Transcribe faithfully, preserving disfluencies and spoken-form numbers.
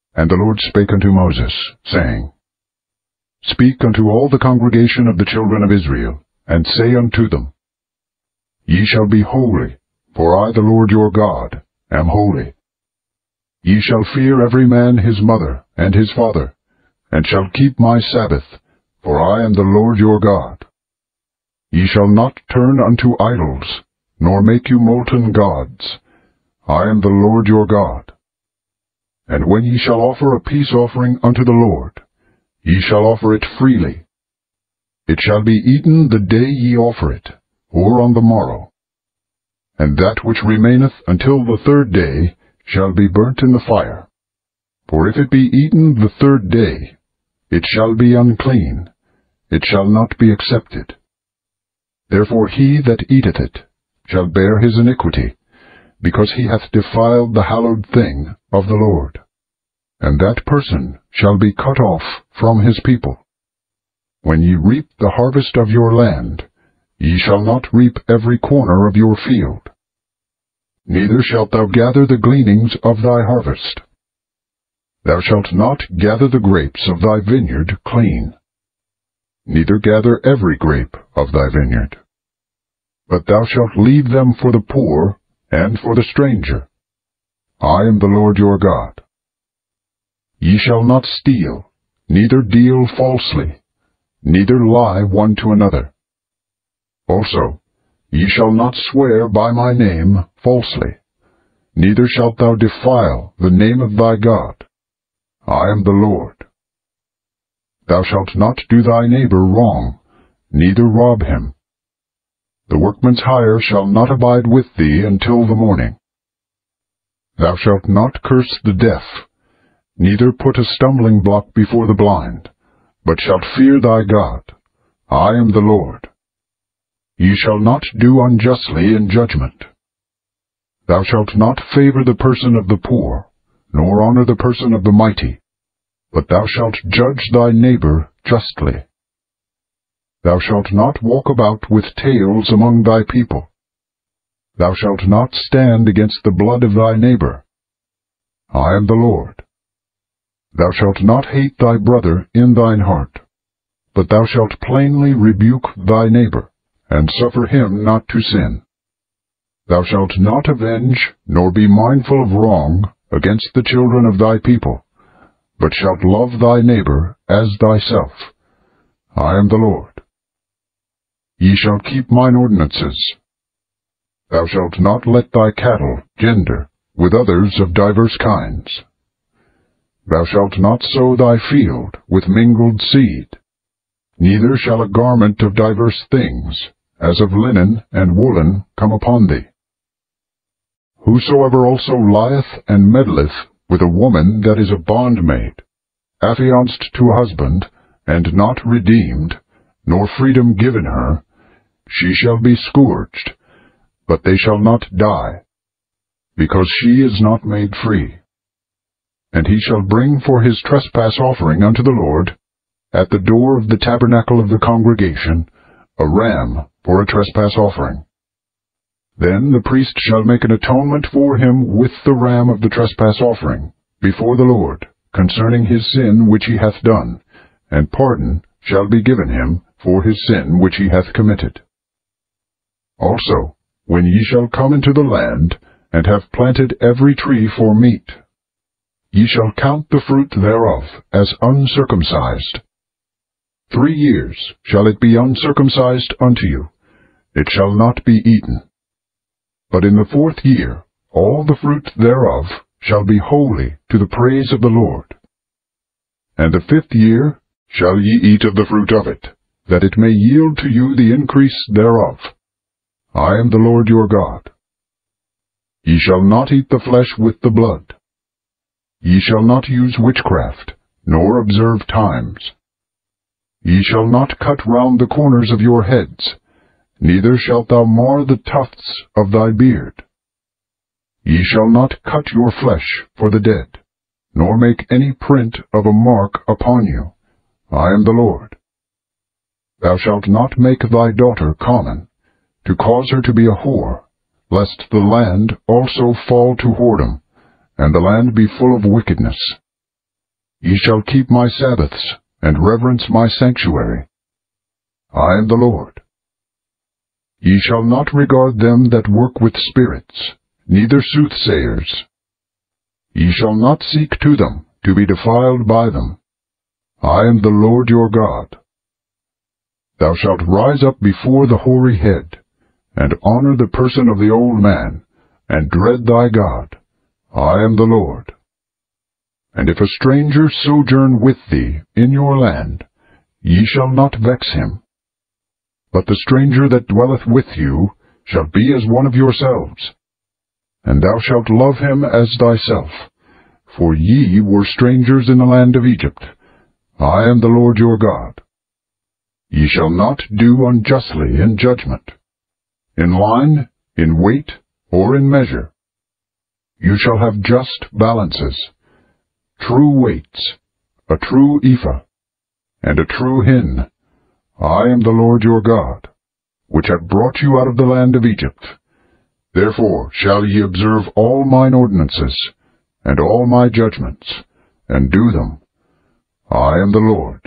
And the Lord spake unto Moses, saying, Speak unto all the congregation of the children of Israel, and say unto them, Ye shall be holy, for I the Lord your God am holy. Ye shall fear every man his mother and his father, and shall keep my Sabbath, for I am the Lord your God. Ye shall not turn unto idols, nor make you molten gods. I am the Lord your God. And when ye shall offer a peace offering unto the Lord, ye shall offer it freely. It shall be eaten the day ye offer it, or on the morrow. And that which remaineth until the third day shall be burnt in the fire. For if it be eaten the third day, it shall be unclean, it shall not be accepted. Therefore he that eateth it shall bear his iniquity, because he hath defiled the hallowed thing of the Lord. And that person shall be cut off from his people. When ye reap the harvest of your land, ye shall not reap every corner of your field. Neither shalt thou gather the gleanings of thy harvest. Thou shalt not gather the grapes of thy vineyard clean, neither gather every grape of thy vineyard. But thou shalt leave them for the poor and for the stranger. I am the Lord your God. Ye shall not steal, neither deal falsely, neither lie one to another. Also, ye shall not swear by my name falsely, neither shalt thou defile the name of thy God. I am the Lord. Thou shalt not do thy neighbor wrong, neither rob him. The workman's hire shall not abide with thee until the morning. Thou shalt not curse the deaf, neither put a stumbling block before the blind, but shalt fear thy God. I am the Lord. Ye shall not do unjustly in judgment. Thou shalt not favor the person of the poor, nor honor the person of the mighty, but thou shalt judge thy neighbor justly. Thou shalt not walk about with tales among thy people. Thou shalt not stand against the blood of thy neighbor. I am the Lord. Thou shalt not hate thy brother in thine heart, but thou shalt plainly rebuke thy neighbor, and suffer him not to sin. Thou shalt not avenge, nor be mindful of wrong against the children of thy people, but shalt love thy neighbor as thyself. I am the Lord. Ye shall keep mine ordinances. Thou shalt not let thy cattle gender with others of divers kinds. Thou shalt not sow thy field with mingled seed, neither shall a garment of divers things, as of linen and woolen, come upon thee. Whosoever also lieth and meddleth with a woman that is a bondmaid, affianced to a husband, and not redeemed, nor freedom given her, she shall be scourged, but they shall not die, because she is not made free. And he shall bring for his trespass offering unto the Lord, at the door of the tabernacle of the congregation, a ram for a trespass offering. Then the priest shall make an atonement for him with the ram of the trespass offering before the Lord, concerning his sin which he hath done, and pardon shall be given him for his sin which he hath committed. Also, when ye shall come into the land, and have planted every tree for meat, ye shall count the fruit thereof as uncircumcised. Three years shall it be uncircumcised unto you, it shall not be eaten. But in the fourth year all the fruit thereof shall be holy to the praise of the Lord. And the fifth year shall ye eat of the fruit of it, that it may yield to you the increase thereof. I am the Lord your God. Ye shall not eat the flesh with the blood. Ye shall not use witchcraft, nor observe times. Ye shall not cut round the corners of your heads, neither shalt thou mar the tufts of thy beard. Ye shall not cut your flesh for the dead, nor make any print of a mark upon you. I am the Lord. Thou shalt not make thy daughter common, to cause her to be a whore, lest the land also fall to whoredom, and the land be full of wickedness. Ye shall keep my Sabbaths, and reverence my sanctuary. I am the Lord. Ye shall not regard them that work with spirits, neither soothsayers. Ye shall not seek to them, to be defiled by them. I am the Lord your God. Thou shalt rise up before the hoary head, and honor the person of the old man, and dread thy God. I am the Lord. And if a stranger sojourn with thee in your land, ye shall not vex him. But the stranger that dwelleth with you shall be as one of yourselves. And thou shalt love him as thyself, for ye were strangers in the land of Egypt. I am the Lord your God. Ye shall not do unjustly in judgment, in line, in weight, or in measure. You shall have just balances, true weights, a true ephah, and a true hin. I am the Lord your God, which have brought you out of the land of Egypt. Therefore shall ye observe all mine ordinances, and all my judgments, and do them. I am the Lord.